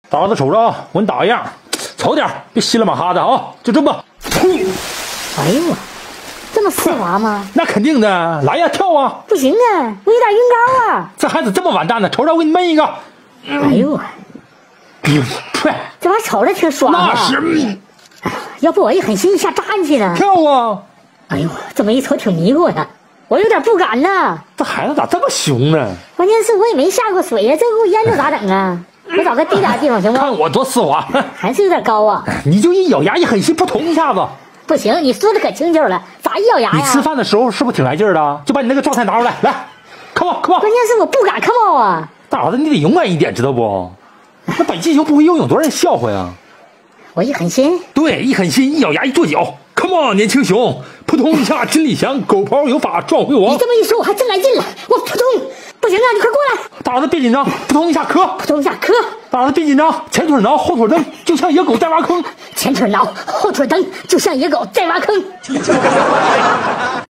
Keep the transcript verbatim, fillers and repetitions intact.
大儿子瞅着啊，我给你打个样，瞅点，别稀里马哈的啊，就这么。 哎呦我，这么丝滑吗？ 那肯定的，来呀，跳啊！ 不行啊，我有点晕高啊。 这孩子这么完蛋呢，瞅着我给你闷一个。 哎呦我，这玩意瞅着挺爽啊。 那是。 要不我一狠心一下扎进去呢？ 跳啊！ 哎呦，这么一瞅挺迷糊呀，我有点不敢呐。 这孩子咋这么凶呢？ 关键是我也没下过水呀，这给我淹着咋整啊？我找个低点地方行吗？ 看我多丝滑， 还是有点高啊。 你就一咬牙一狠心，扑通一下子。 不行，你说的可清楚了，咋一咬牙呀？ 你吃饭的时候是不是挺来劲儿的？就把你那个状态拿出来，来 ，come on come on。 关键是我不敢 come on 啊。 大儿子，你得勇敢一点，知道不？那本进修不会游泳，多让人笑话呀。 我一狠心， 对，一狠心，一咬牙，一跺脚 ，come on， 年轻熊，扑通一下，金李祥，狗刨有法撞回王。 你这么一说，我还真来劲了，我扑通，不行啊，你快过来！ 大儿子别紧张，扑通一下磕， 扑通一下磕。 大儿子别紧张，前腿挠，后腿蹬，就像野狗在挖坑。 前腿挠，后腿蹬，就像野狗在挖坑。